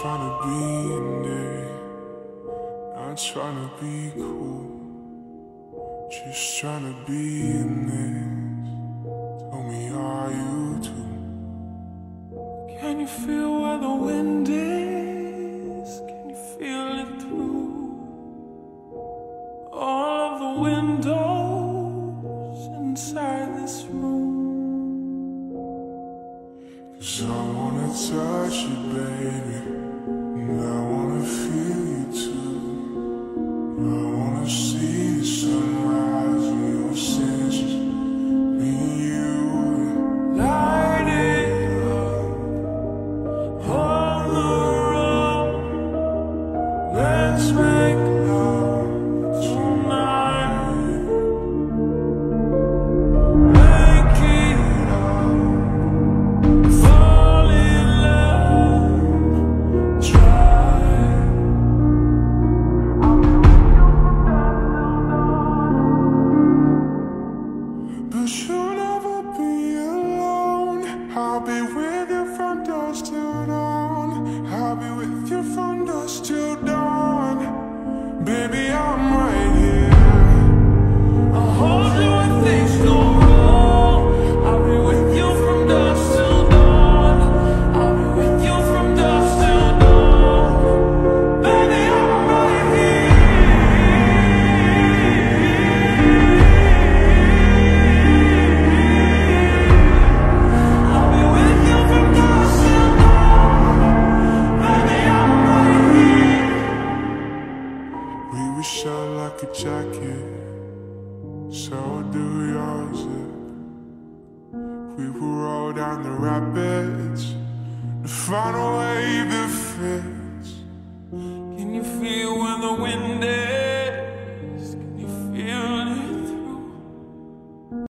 trying to be in there, not trying to be cool, just trying to be in this. Tell me, are you too? Can you feel where the wind is? Can you feel it through all of the windows inside this room? 'Cause I wanna touch you, baby, and I wanna feel you too. I wanna see the sunrise in your senses, me and you. Light it up on the road. Let's make love tonight. Make it up, fall in love, try. But you'll never be alone. I'll be with you from dusk till dawn. I'll be with you from dusk till dawn. Baby, I'm right here. I'll hold you when things go wrong. I'll be with you from dusk till dawn. I'll be with you from dusk till dawn. Baby, I'm right here. I'll be with you from dusk till dawn. Baby, I'm right here. We were shot like a jacket, so do yours. We will roll down the rapids to find a wave that fits. Can you feel when the wind is?